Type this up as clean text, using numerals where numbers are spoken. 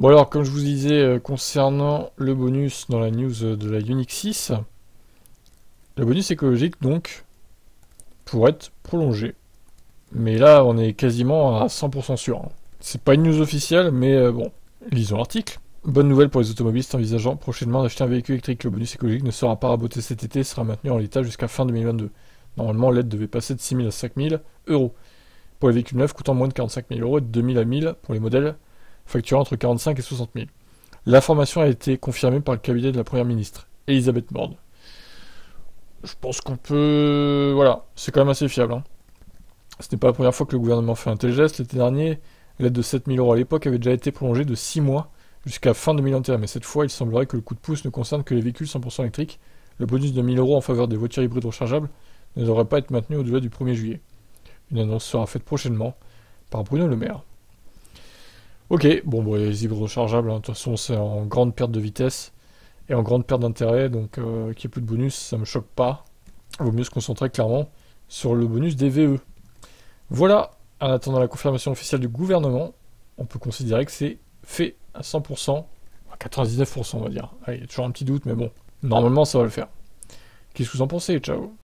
Bon alors, comme je vous disais, concernant le bonus dans la news de la Unix 6, le bonus écologique, donc, pourrait être prolongé. Mais là, on est quasiment à 100% sûr, hein. C'est pas une news officielle, mais bon, lisons l'article. Bonne nouvelle pour les automobilistes envisageant prochainement d'acheter un véhicule électrique. Le bonus écologique ne sera pas raboté cet été et sera maintenu en l'état jusqu'à fin 2022. Normalement, l'aide devait passer de 6 000 à 5 000 euros pour les véhicules neufs coûtant moins de 45 000 euros et de 2 000 à 1 000 pour les modèles facturant entre 45 et 60 000. L'information a été confirmée par le cabinet de la Première ministre, Elisabeth Borne. Je pense qu'on peut... Voilà, c'est quand même assez fiable, hein. Ce n'est pas la première fois que le gouvernement fait un tel geste. L'été dernier, l'aide de 7 000 euros à l'époque avait déjà été prolongée de 6 mois jusqu'à fin 2021. Mais cette fois, il semblerait que le coup de pouce ne concerne que les véhicules 100% électriques. Le bonus de 1 000 euros en faveur des voitures hybrides rechargeables ne devrait pas être maintenu au-delà du 1er juillet. Une annonce sera faite prochainement par Bruno Le Maire. Ok, bon, les hybrides rechargeables, hein, de toute façon, c'est en grande perte de vitesse et en grande perte d'intérêt, donc qu'il n'y ait plus de bonus, ça me choque pas. Il vaut mieux se concentrer clairement sur le bonus des VE. Voilà, en attendant la confirmation officielle du gouvernement, on peut considérer que c'est fait à 100%, à 99% on va dire. Allez, il y a toujours un petit doute, mais bon, normalement ça va le faire. Qu'est-ce que vous en pensez? Ciao.